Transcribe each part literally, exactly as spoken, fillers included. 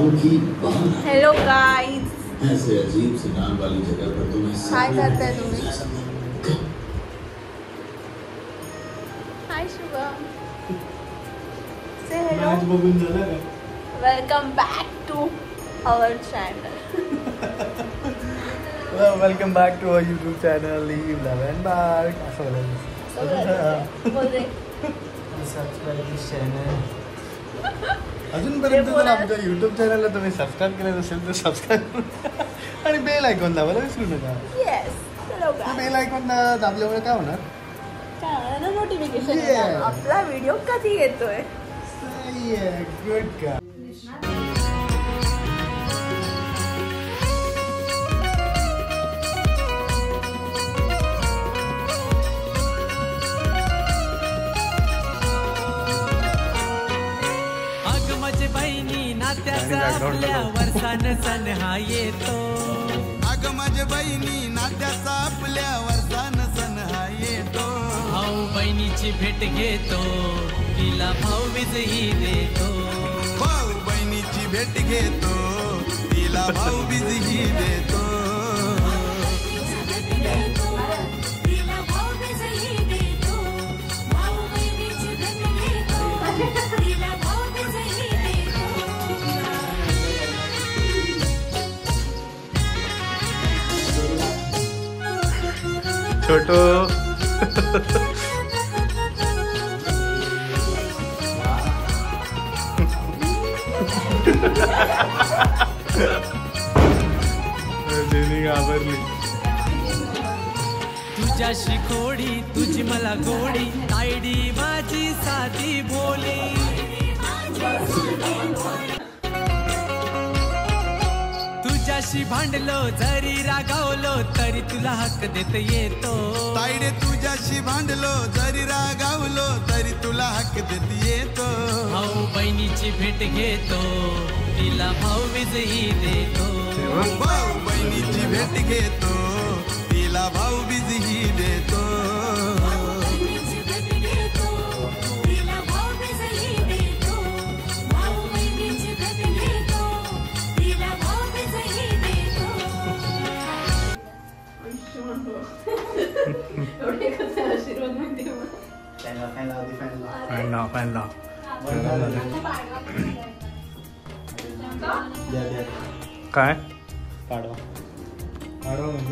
Hello guys, ऐसे अजीब से नाम वाली जगह पर तुम्हें हाय करते हैं तुम्हें। हाय शुभम, से hello. Welcome back to our channel. Welcome back to our YouTube channel live love bark. असं बोल दे. सबस्क्राईब दिस चॅनल. अजूनपर्यंत जर आमच्या यूट्यूब चॅनलला तुम्ही सबस्क्राईब केलं नसेल तर सबस्क्राईब आणि बेल आयकॉन दाबायला विसरू नका. Yes, hello guys. Bell icon दाबल्यामुळे काय होणार? काय होणार? नोटिफिकेशन येणार आपला व्हिडिओ कधी येतोय. गुड का. आपल्या वर्षान सण हा येतो. अग माझ्या बहिणी नात्याचा आपल्या वर्षान सण हा येतो. भाऊ बहिणीची भेट घेतो, तिला भाऊबीजही देतो. भाऊ बहिणीची भेट घेतो, तिला भाऊबीजही देतो. छोटो घाबरली. तुझ्याशी खोडी तुझी मला गोडी, तायडी माझी साधी बोली. तुझ्याशी भांडलो जरी रागावलो तरी तुला हक्क देत येतो. ताईडे तुझ्याशी भांडलो जरी रागावलो तरी तुला हक्क देत येतो. भाऊ बहिणीची भेट घेतो, तिला भाऊबीजही देतो. भाऊ बहिणीची भेट घेतो, तिला भाऊबीजही देतो. काय पाडवा पाडवा म्हणजे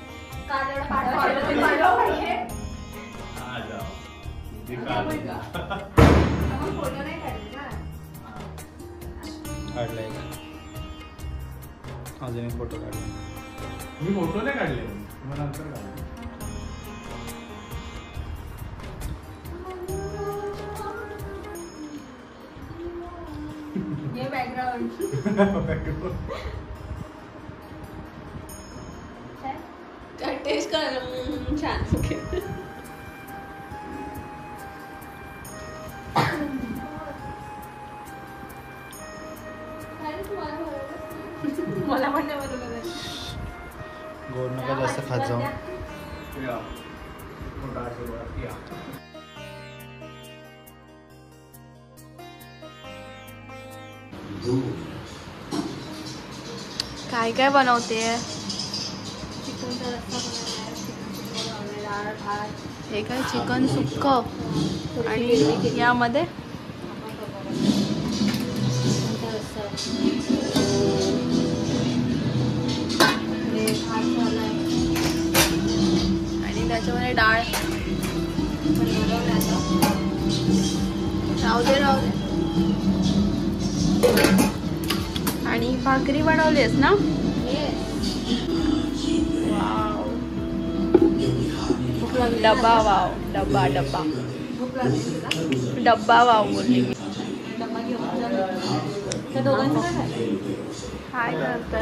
काढलाय का? अजून एक फोटो काढला. मी फोटो नाही काढले, मला नंतर काढले. टेस्ट कर. छान. मला पण नाही बरोबर. गोड नका जास्त खात जाऊ. काय काय बनवते? हे काय चिकन सुक्क आणि यामध्ये आणि त्याच्यामध्ये डाळ. राहू दे राहू दे. आणि भाकरी बनवलीस ना? वाव. डब्बा वाव. डब्बा डब्बा डब्बा वाव बोलली मी. काय करताय?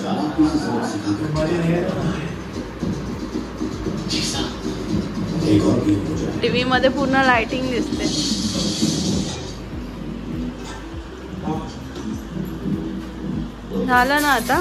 टीव्ही मध्ये पूर्ण लाइटिंग दिसते. झालं ना आता?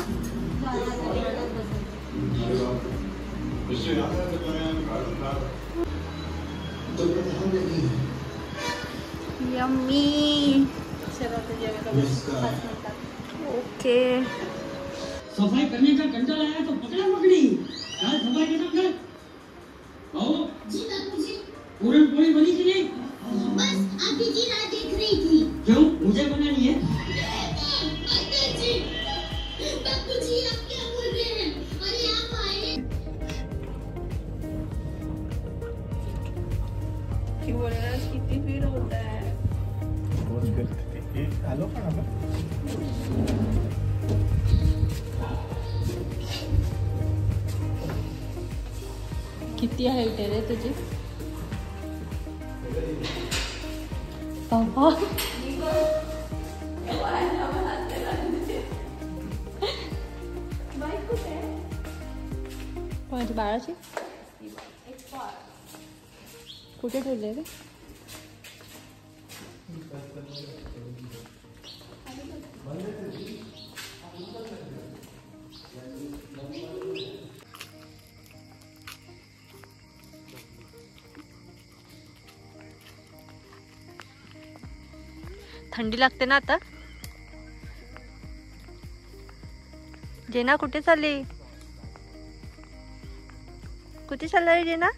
यम्मी. ओके सफाई करने का कंटाला आया तो पकड़ा मकड़ी कल सफाई खत्म कर। आओ जी बाबूजी। पूरन पोली बनी कि नहीं? बस अभी की राह देख रही थी। क्यों मुझे बनानी है? बाबूजी बाबूजी आप क्या बोल रहे हैं? अरे आप आए क्यों बोल रहा है? कितनी भीड़ होता है? आलो पण आपण किती हाईट आहे रे तुझी? बाबा कोणाची बाळाची? कुठे ठेवले रे? थंडी लागते ना आता. जेना कुठे चालली? कुठे चालला रे जेना?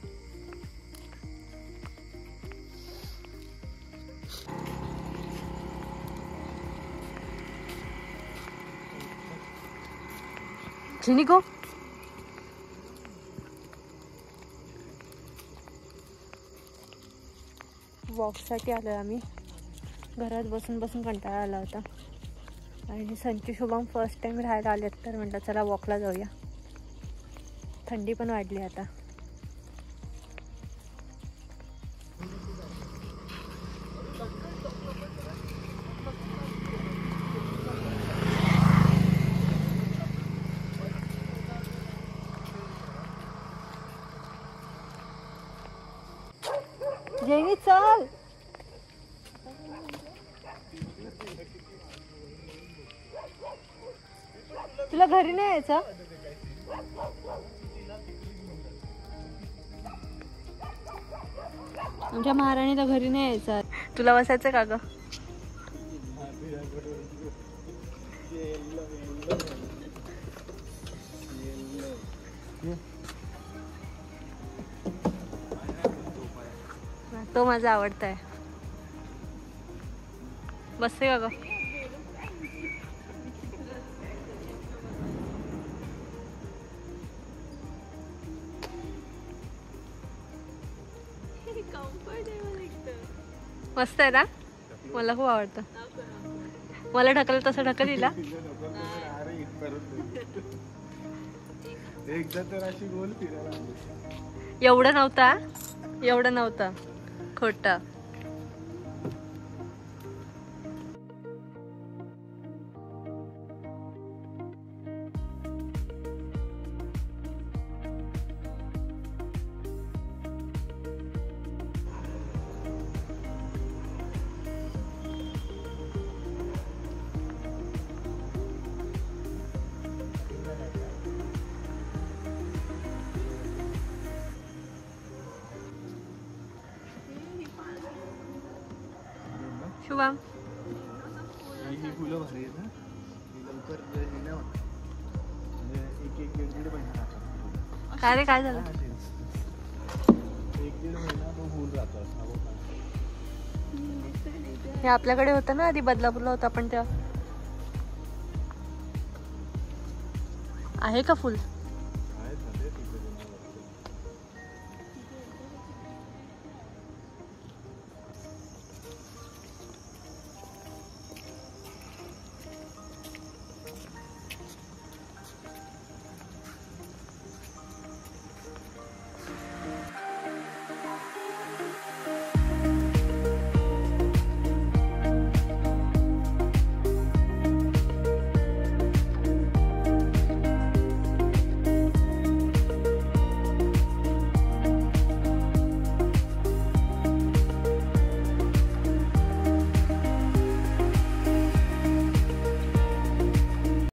जेनी गो वॉकसाठी आलो आम्ही. घरात बसून बसून कंटाळा आला होता आणि संचू शुभम फर्स्ट टाइम राहायला आलेत तर म्हटलं चला वॉकला जाऊया. थंडी पण वाढली आता. जेनी चल. तुला घरी नाही यायचं? आमच्या महाराणीला घरी नाही यायचं. तुला बसायचं का ग? तो माझा आवडता आहे. बसते का ग? मस्त आहे ना? मला खूप आवडतं. मला ढकल तसं ढकल हिला. एवढं नव्हता एवढं नव्हतं खोटं. शुभम ही फुलं भारी आहेत ना. लवकर नाही होत. एक एक दीड दीड महिना. काय रे काय झालं? एक दीड महिना तो फुल राहतो. हे आपल्याकडे होतं ना आधी बदलापूरला होतं आपण तेव्हा. आहे का फुल?